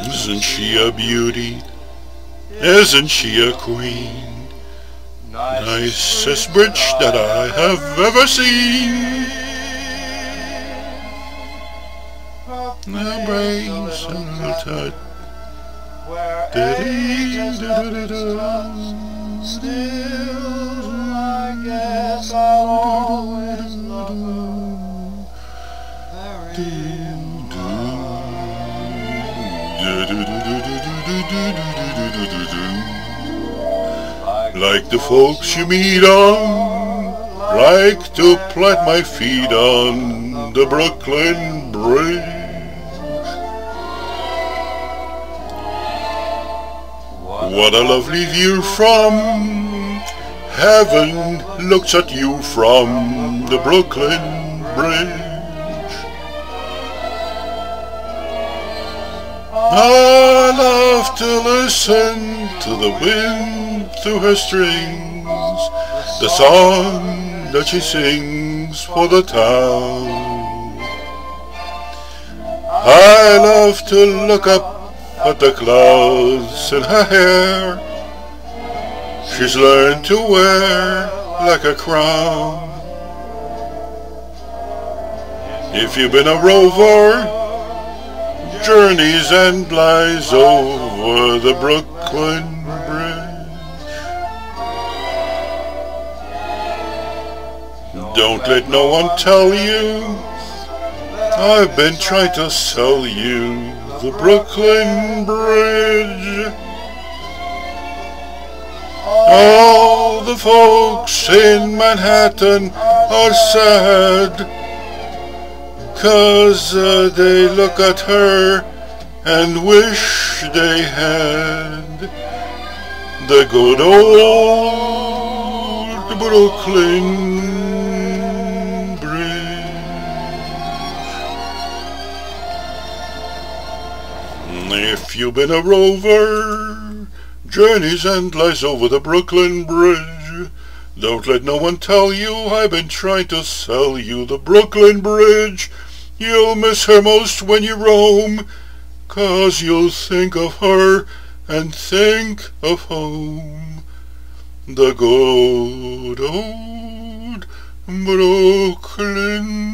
Isn't she a beauty? Isn't she a queen? Nicest bridge that I have ever seen. The brains and touch. Still, I guess I'll always love her very Like the folks you meet on, like to plant my feet on the Brooklyn Bridge. What a lovely view from heaven looks at you from the Brooklyn Bridge. I love to listen to the wind through her strings, the song that she sings for the town. I love to look up at the clouds in her hair. She's learned to wear like a crown. If you've been a rover, journey's end lies over the Brooklyn Bridge. Don't let no one tell you I've been trying to sell you the Brooklyn Bridge. All the folks in Manhattan are sad, 'cause they look at her and wish they had the good old Brooklyn If you've been a rover, journey's end lies over the Brooklyn Bridge. Don't let no one tell you I've been trying to sell you the Brooklyn Bridge. You'll miss her most when you roam, 'cause you'll think of her and think of home. The good old Brooklyn